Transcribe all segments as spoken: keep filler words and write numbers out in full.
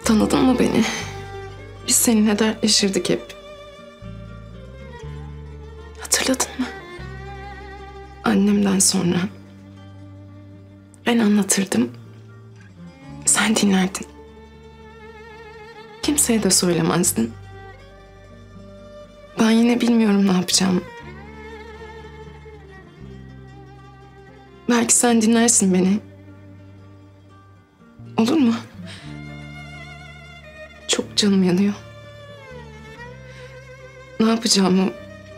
Tanıdın mı beni? Biz seninle dertleşirdik hep. Hatırladın mı? Annemden sonra ben anlatırdım. Sen dinlerdin. Kimseye de söylemezdin. Ben yine bilmiyorum ne yapacağım. Belki sen dinlersin beni. Olur mu? Çok canım yanıyor. Ne yapacağımı,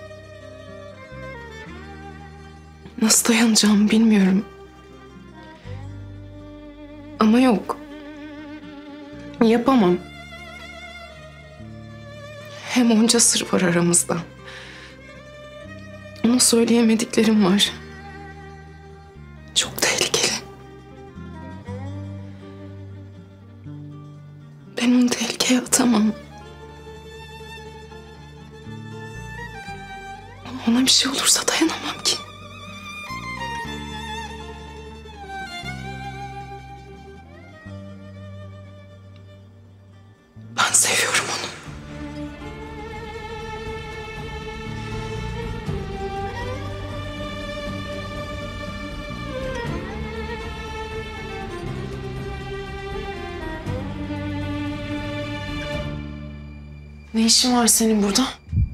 nasıl dayanacağımı bilmiyorum. Ama yok. Yapamam. Hem onca sır var aramızda. Ona söyleyemediklerim var. Çok tehlikeli. Ben onu tehlikeye atamam. Ona bir şey olursa dayanamam ki. Ben seviyorum onu. Ne işin var senin burada?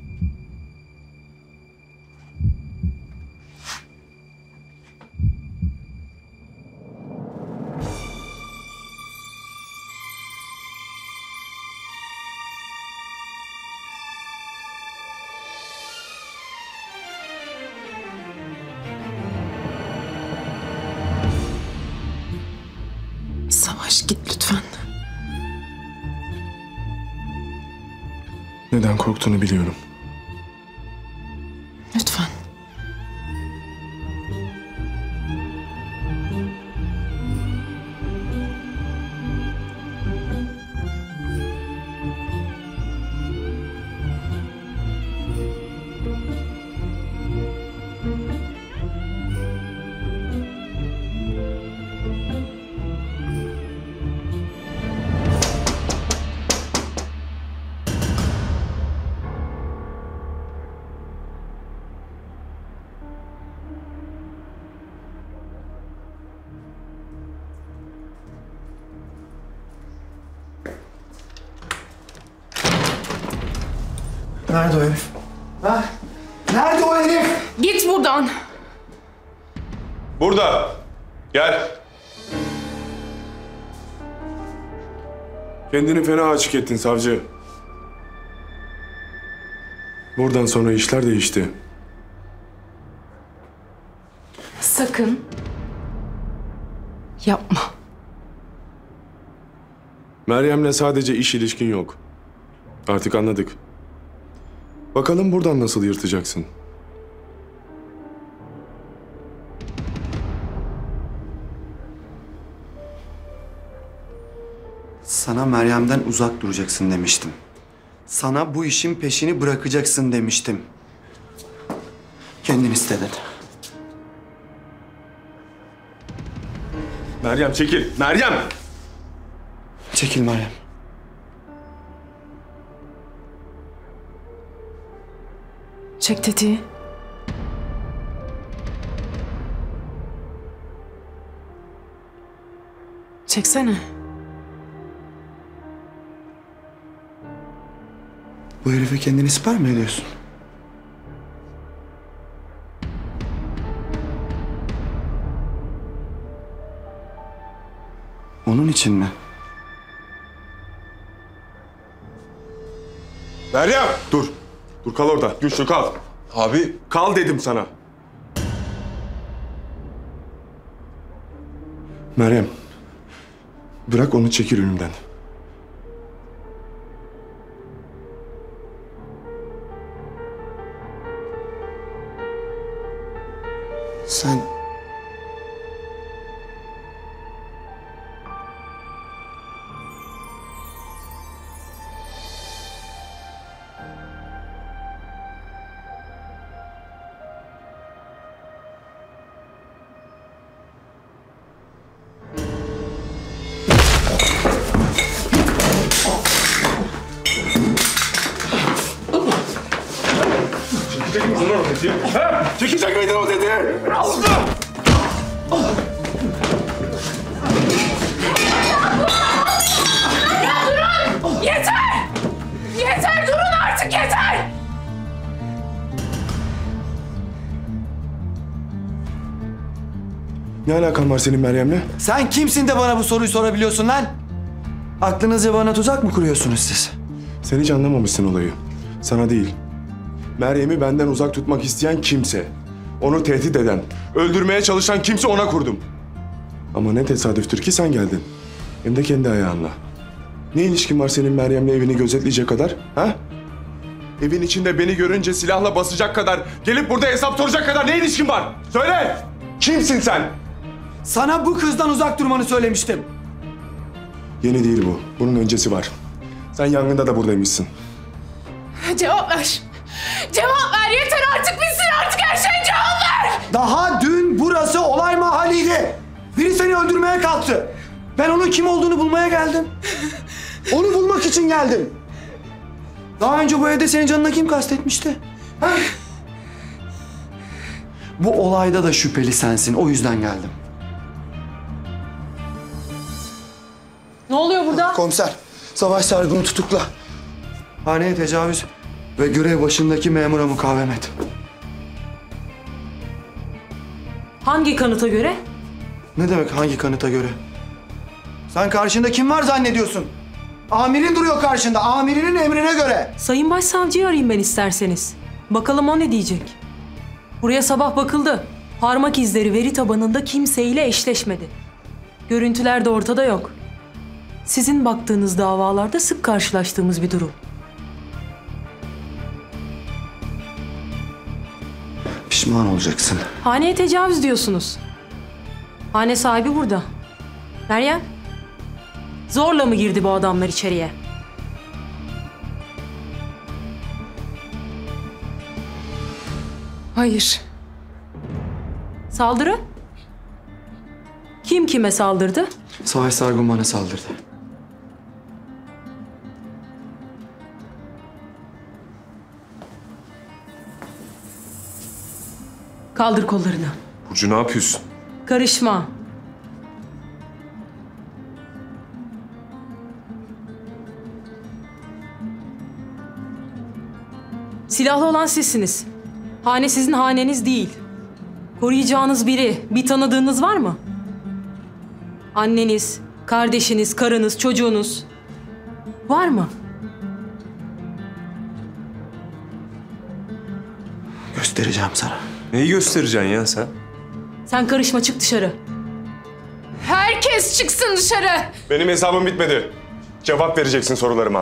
Savaş, git lütfen. Neden korktuğunu biliyorum. Lütfen. Nerede o herif? Ha? Nerede o herif? Git buradan. Burada. Gel. Kendini fena açık ettin savcı. Buradan sonra işler değişti. Sakın yapma. Meryem'le sadece iş ilişkin yok. Artık anladık. Bakalım buradan nasıl yırtacaksın? Sana Meryem'den uzak duracaksın demiştim. Sana bu işin peşini bırakacaksın demiştim. Kendin istedin. Meryem çekil. Meryem! Çekil Meryem. Çek tetiği. Çeksene. Bu herife kendini siper mi ediyorsun? Onun için mi? Meryem! Dur. Dur kal orada. Güçlü kal. Abi Kal dedim sana. Meryem. Bırak onu, çekil önümden. Sen... sesi? Ha? Çekecek miydin o sesi? Allah! Yeter! Yeter! Durun artık, yeter! Ne alakan var senin Meryem'le? Sen kimsin de bana bu soruyu sorabiliyorsun lan? Aklınızca bana tuzak mı kuruyorsunuz siz? Sen hiç anlamamışsın olayı. Sana değil. Meryem'i benden uzak tutmak isteyen kimse, onu tehdit eden, öldürmeye çalışan kimse ona kurdum. Ama ne tesadüftür ki sen geldin. Hem de kendi ayağınla. Ne ilişkin var senin Meryem'le evini gözetleyecek kadar? Ha? Evin içinde beni görünce silahla basacak kadar, gelip burada hesap soracak kadar ne ilişkin var? Söyle! Kimsin sen? Sana bu kızdan uzak durmanı söylemiştim. Yeni değil bu. Bunun öncesi var. Sen yangında da buradaymışsın. Cevap ver! Cevap ver! Yeter artık, bitsin artık her şey, cevap ver! Daha dün burası olay mahalliydi. Biri seni öldürmeye kalktı. Ben onun kim olduğunu bulmaya geldim. Onu bulmak için geldim. Daha önce bu evde senin canına kim kastetmişti? Ha? Bu olayda da şüpheli sensin. O yüzden geldim. Ne oluyor burada? Komiser, Savaş Sargun'u tutukla. Haneye tecavüz ve görev başındaki memura mukavemet. Hangi kanıta göre? Ne demek hangi kanıta göre? Sen karşında kim var zannediyorsun? Amirin duruyor karşında. Amirinin emrine göre. Sayın Başsavcıyı arayayım ben isterseniz. Bakalım o ne diyecek? Buraya sabah bakıldı. Parmak izleri veri tabanında kimseyle eşleşmedi. Görüntüler de ortada yok. Sizin baktığınız davalarda sık karşılaştığımız bir durum. Pişman olacaksın. Haneye tecavüz diyorsunuz. Hane sahibi burada. Meryem, zorla mı girdi bu adamlar içeriye? Hayır. Saldırı? Kim kime saldırdı? Savaş Sargun bana saldırdı. Kaldır kollarını. Burcu ne yapıyorsun? Karışma. Silahlı olan sizsiniz. Hane sizin haneniz değil. Koruyacağınız biri, bir tanıdığınız var mı? Anneniz, kardeşiniz, karınız, çocuğunuz var mı? Göstereceğim sana. Neyi göstereceksin ya sen? Sen karışma, çık dışarı. Herkes çıksın dışarı. Benim hesabım bitmedi. Cevap vereceksin sorularıma.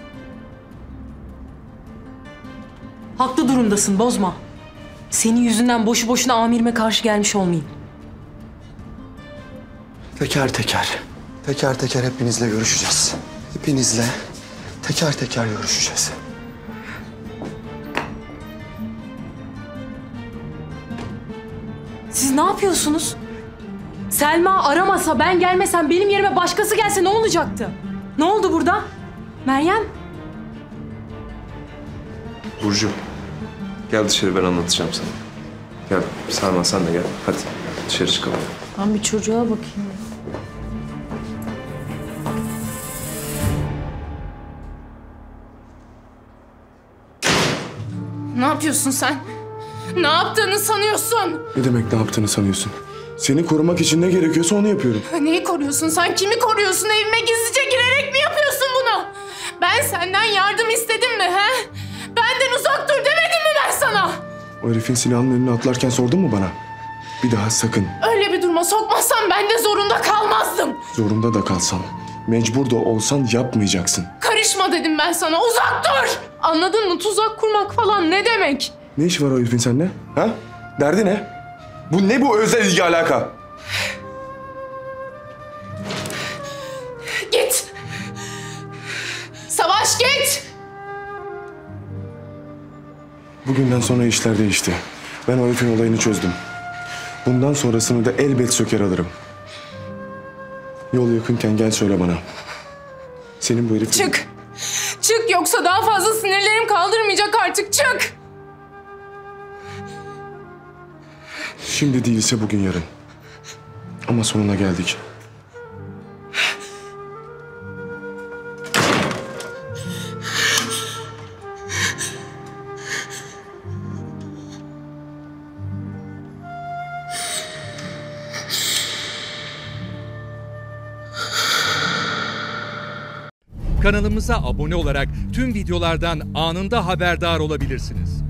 Haklı durumdasın, bozma. Senin yüzünden boşu boşuna amirime karşı gelmiş olmayayım. Teker teker. Teker teker hepinizle görüşeceğiz. Hepinizle teker teker görüşeceğiz. Siz ne yapıyorsunuz? Selma aramasa, ben gelmesem, benim yerime başkası gelse ne olacaktı? Ne oldu burada? Meryem? Burcu. Gel dışarı, ben anlatacağım sana. Gel Selma, sen de gel. Hadi dışarı çıkalım. Ben bir çocuğa bakayım. Ne yapıyorsun sen? Ne yaptığını sanıyorsun? Ne demek ne yaptığını sanıyorsun? Seni korumak için ne gerekiyorsa onu yapıyorum. Neyi koruyorsun sen? Kimi koruyorsun? Evime gizlice girerek mi yapıyorsun bunu? Ben senden yardım istedim mi he? Benden uzak dur demedim mi ben sana? O herifin silahının önüne atlarken sordun mu bana? Bir daha sakın. Öyle bir duruma sokmazsan ben de zorunda kalmazdım. Zorunda da kalsam, mecbur da olsan yapmayacaksın. Karışma dedim ben sana. Uzak dur! Anladın mı? Tuzak kurmak falan ne demek? Ne işi var o herifin seninle? Ha? Derdi ne? Bu ne bu özel ilgi alaka? Git! Savaş git! Bugünden sonra işler değişti. Ben o herifin olayını çözdüm. Bundan sonrasını da elbet söker alırım. Yol yakınken gel söyle bana. Senin bu herif... Çık! Çık yoksa daha fazla sinirlerim kaldırmayacak artık. Çık! Şimdi değilse bugün yarın. Ama sonuna geldik. Kanalımıza abone olarak tüm videolardan anında haberdar olabilirsiniz.